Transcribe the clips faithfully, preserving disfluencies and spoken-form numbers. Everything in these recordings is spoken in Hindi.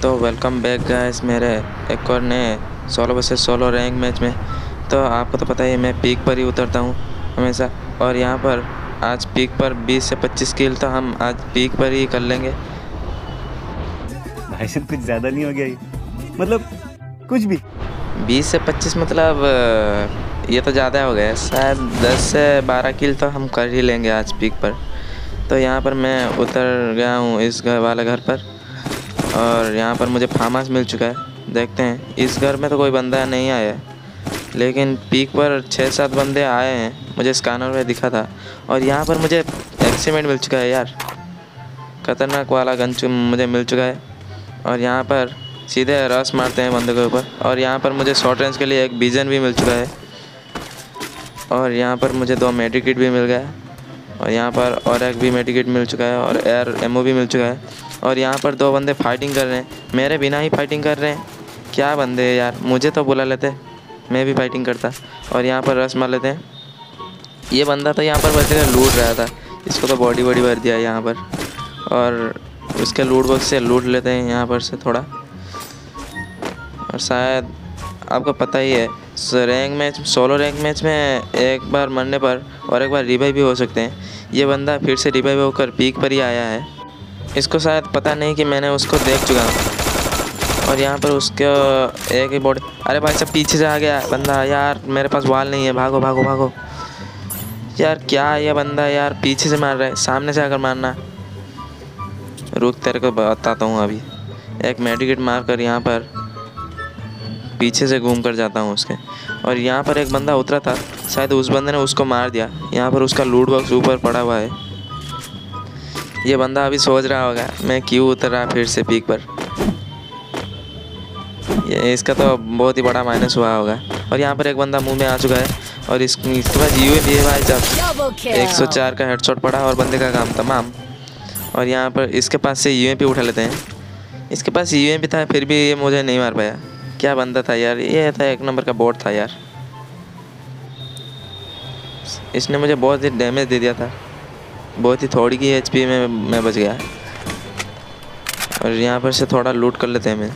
तो वेलकम बैक गाइस मेरे एक और नए solo versus solo rank match में। तो आपको तो पता ही है मैं पीक पर ही उतरता हूँ हमेशा, और यहाँ पर आज पीक पर बीस से पच्चीस किल तो हम आज पीक पर ही कर लेंगे। भाई साहब कुछ ज़्यादा नहीं हो गया ये? मतलब कुछ भी बीस से पच्चीस मतलब ये तो ज़्यादा हो गया, शायद दस से बारह किल तो हम कर ही लेंगे आज पीक पर। तो यहाँ पर मैं उतर गया हूँ इस घर वाले घर पर, और यहाँ पर मुझे फार्म हाउस मिल चुका है। देखते हैं, इस घर में तो कोई बंदा नहीं आया है, लेकिन पीक पर छः सात बंदे आए हैं, मुझे स्कैनर में दिखा था। और यहाँ पर मुझे एक्सीमेंट मिल चुका है यार, खतरनाक वाला गन मुझे मिल चुका है। और यहाँ पर सीधे रस मारते हैं बंदे के ऊपर। और यहाँ पर मुझे शॉर्ट रेंज के लिए एक विजन भी मिल चुका है, और यहाँ पर मुझे दो मेडिकिट भी मिल गया, और यहाँ पर और एक भी मेडिकिट मिल चुका है, और एयर एमओ भी मिल चुका है। और यहाँ पर दो बंदे फाइटिंग कर रहे हैं, मेरे बिना ही फाइटिंग कर रहे हैं। क्या बंदे हैं यार, मुझे तो बुला लेते, मैं भी फाइटिंग करता। और यहाँ पर रस मार लेते हैं। ये बंदा तो यहाँ पर वैसे लूट रहा था, इसको तो बॉडी बॉडी भर दिया यहाँ पर, और उसके लूट बॉक्स से लूट लेते हैं यहाँ पर से थोड़ा। और शायद आपको पता ही है rank match, solo rank match में एक बार मरने पर और एक बार रिवाइव भी हो सकते हैं। ये बंदा फिर से रिवाइव होकर पीक पर ही आया है, इसको शायद पता नहीं कि मैंने उसको देख चुका हूँ। और यहाँ पर उसके एक ही बॉडी, अरे भाई सब पीछे से आ गया बंदा यार, मेरे पास वाल नहीं है, भागो भागो भागो यार। क्या है ये बंदा यार, पीछे से मार रहा है, सामने से आकर मारना। रुक तेरे को बताता हूँ अभी। एक मेडिकेट मार कर यहाँ पर पीछे से घूम कर जाता हूँ उसके। और यहाँ पर एक बंदा उतरा था, शायद उस बंदे ने उसको मार दिया। यहाँ पर उसका लूट बॉक्स ऊपर पड़ा हुआ है। ये बंदा अभी सोच रहा होगा मैं क्यों उतरा फिर से पीक पर, ये इसका तो बहुत ही बड़ा माइनस हुआ होगा। और यहाँ पर एक बंदा मुंह में आ चुका है, और इस, इसके पास यू एम पी है भाई साहब, एक सौ चार का हेडशॉट पड़ा और बंदे का काम तमाम। और यहाँ पर इसके पास से यू एम पी उठा लेते हैं। इसके पास यू एम पी था फिर भी ये मुझे नहीं मार पाया। क्या बंदा था यार, ये था एक नंबर का बोट था यार। इसने मुझे बहुत ही डैमेज दे दिया था, बहुत ही थोड़ी की एच पी में मैं बच गया। और यहाँ पर से थोड़ा लूट कर लेते हैं मैं।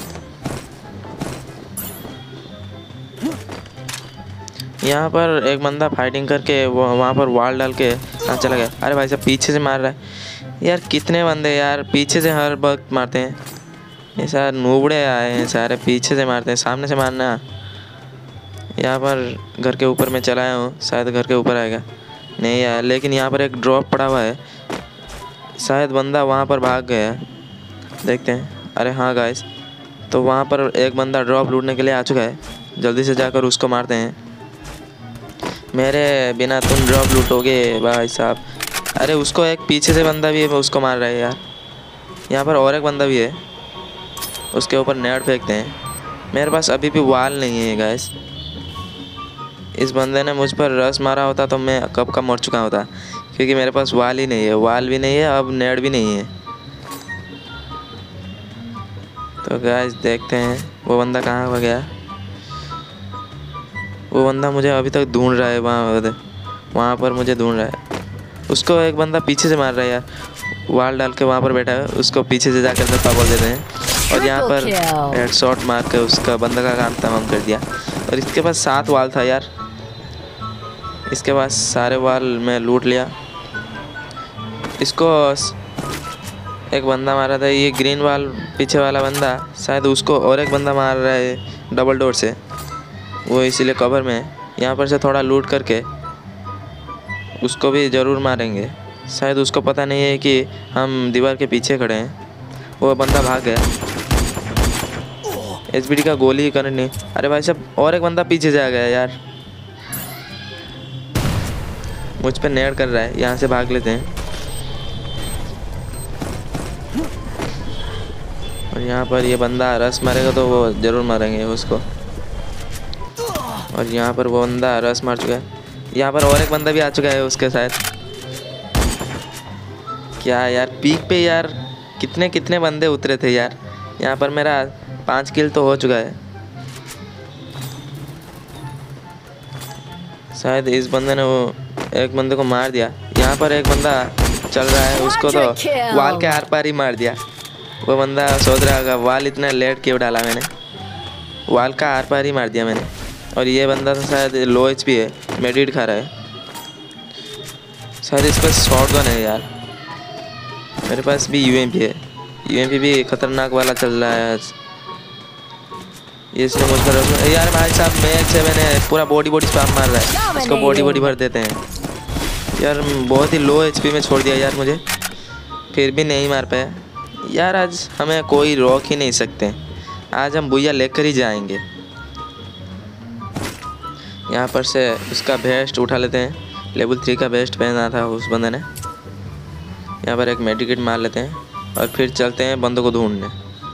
यहाँ पर एक बंदा फाइटिंग करके वो वहाँ पर वॉल डाल के हाँ चला गया। अरे भाई साहब पीछे से मार रहा है यार, कितने बंदे यार पीछे से हर वक्त मारते हैं। ये सारे नूबड़े आए हैं, सारे पीछे से मारते हैं, सामने से मारना। यहाँ पर घर के ऊपर मैं चला आया हूँ, शायद घर के ऊपर आएगा, नहीं आया। लेकिन यहाँ पर एक ड्रॉप पड़ा हुआ है, शायद बंदा वहाँ पर भाग गया, देखते हैं। अरे हाँ गाइस, तो वहाँ पर एक बंदा ड्रॉप लूटने के लिए आ चुका है, जल्दी से जाकर उसको मारते हैं। मेरे बिना तुम ड्रॉप लूटोगे भाई साहब। अरे उसको एक पीछे से बंदा भी है, उसको मार रहा है यार। यहाँ पर और एक बंदा भी है, उसके ऊपर नेट फेंकते हैं। मेरे पास अभी भी वाल नहीं है गाइस, इस बंदे ने मुझ पर रस मारा होता तो मैं कब का मर चुका होता, क्योंकि मेरे पास वाल ही नहीं है, वाल भी नहीं है, अब नेट भी नहीं है। तो गाइस देखते हैं वो बंदा कहाँ हो गया। वो बंदा मुझे अभी तक ढूंढ रहा है, वहाँ वहाँ पर मुझे ढूंढ रहा है। उसको एक बंदा पीछे से मार रहा है यार, वाल डाल के वहाँ पर बैठा है, उसको पीछे से जाकर धप्पा बोल देते हैं। और यहाँ पर हेडशॉट मार कर उसका बंदा का काम तमाम कर दिया। और इसके पास सात वाल था यार, इसके पास सारे वाल मैं लूट लिया। इसको एक बंदा मारा था, ये ग्रीन वाल पीछे वाला बंदा, शायद उसको और एक बंदा मार रहा है डबल डोर से, वो इसीलिए कवर में है। यहाँ पर से थोड़ा लूट करके उसको भी ज़रूर मारेंगे, शायद उसको पता नहीं है कि हम दीवार के पीछे खड़े हैं। वो बंदा भाग गया, एच बी डी का गोली ही करने नहीं। अरे भाई साहब और एक बंदा पीछे से आ गया यार, मुझ पे नेड़ कर रहा है, यहाँ से भाग लेते हैं। और यहाँ पर ये बंदा रस मारेगा तो वो ज़रूर मारेंगे उसको। और यहाँ पर वो बंदा रस मार चुका है, यहाँ पर और एक बंदा भी आ चुका है उसके साथ। क्या यार पीक पे यार कितने कितने बंदे उतरे थे यार। यहाँ पर मेरा पाँच किल तो हो चुका है। शायद इस बंदे ने वो एक बंदे को मार दिया। यहाँ पर एक बंदा चल रहा है, उसको तो वाल के आर पार ही मार दिया। वो बंदा सोच रहा होगा वाल इतना लेट क्यों डाला मैंने, वाल का आर पार ही मार दिया मैंने। और ये बंदा तो शायद लो एच पी है, मेडिट खा रहा है शायद, इसका शॉट गन है यार। मेरे पास भी यू एम पी है, यू एम पी भी खतरनाक वाला चल रहा है आज। ये इसने मुझ पर यार भाई साहब मैच से मैंने पूरा बॉडी बॉडी स्पैम मार रहा है, इसको बॉडी बॉडी भर देते हैं यार। बहुत ही लो एच पी में छोड़ दिया यार मुझे, फिर भी नहीं मार पाया यार। आज हमें कोई रोक ही नहीं सकते, आज हम बुया लेकर ही जाएंगे। यहाँ पर से उसका बेस्ट उठा लेते हैं, लेवल थ्री का बेस्ट पहना था उस बंदे ने। यहाँ पर एक मेडिकेट मार लेते हैं और फिर चलते हैं बंदों को ढूंढने।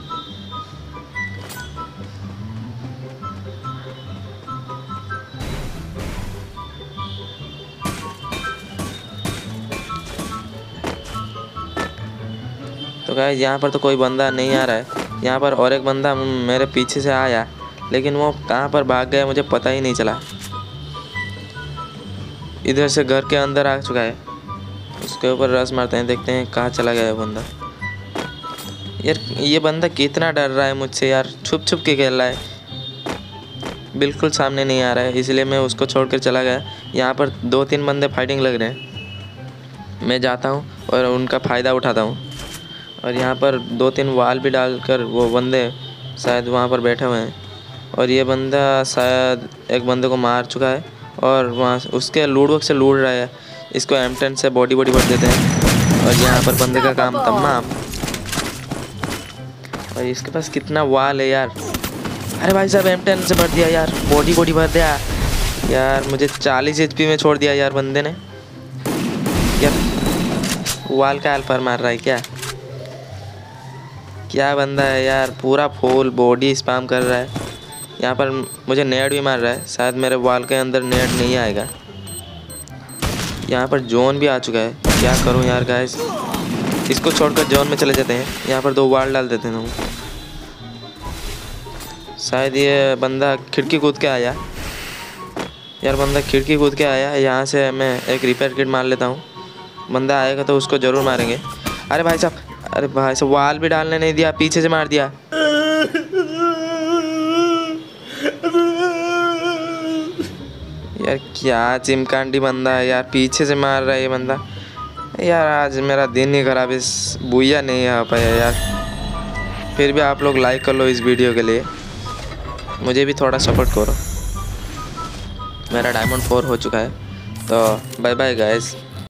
तो गाइस यहाँ पर तो कोई बंदा नहीं आ रहा है। यहाँ पर और एक बंदा मेरे पीछे से आया, लेकिन वो कहाँ पर भाग गया मुझे पता ही नहीं चला। इधर से घर के अंदर आ चुका है, उसके ऊपर रस मारते हैं, देखते हैं कहाँ चला गया है बंदा। यार ये बंदा कितना डर रहा है मुझसे यार, छुप छुप के खेल रहा है, बिल्कुल सामने नहीं आ रहा है, इसलिए मैं उसको छोड़कर चला गया। यहाँ पर दो तीन बंदे फाइटिंग लग रहे हैं, मैं जाता हूँ और उनका फ़ायदा उठाता हूँ। और यहाँ पर दो तीन वाल भी डालकर वो बंदे शायद वहाँ पर बैठे हुए हैं। और ये बंदा शायद एक बंदे को मार चुका है और वहाँ उसके लूट वर्क से लूट रहा है। इसको एम टेन से बॉडी बॉडी भर देते हैं और यहाँ पर बंदे का काम तमाम। और इसके पास कितना वाल है यार, अरे भाई साहब एम टेन से भर दिया यार, बॉडी बॉडी भर दिया यार। मुझे चालीस एच पी में छोड़ दिया यार बंदे ने। यार वाल का अल्फर मार रहा है क्या, क्या बंदा है यार, पूरा फुल बॉडी स्पैम कर रहा है। यहाँ पर मुझे नेट भी मार रहा है, शायद मेरे वाल के अंदर नेट नहीं आएगा। यहाँ पर जोन भी आ चुका है, क्या करूँ यार गाइस, इसको छोड़कर जोन में चले जाते हैं। यहाँ पर दो वाल डाल देते हैं। शायद ये बंदा खिड़की कूद के आया यार, बंदा खिड़की कूद के आया। यहाँ से मैं एक रिपेयर किट मार लेता हूँ, बंदा आएगा तो उसको ज़रूर मारेंगे। अरे भाई साहब, अरे भाई साहब वाल भी डालने नहीं दिया, पीछे से मार दिया। यार क्या चिमकांडी बंदा है यार, पीछे से मार रहा है ये बंदा यार। आज मेरा दिन ही खराब, इस बुया नहीं आ पाया यार। फिर भी आप लोग लाइक कर लो इस वीडियो के लिए, मुझे भी थोड़ा सपोर्ट करो। मेरा डायमंड फोर हो चुका है, तो बाय बाय गाइस।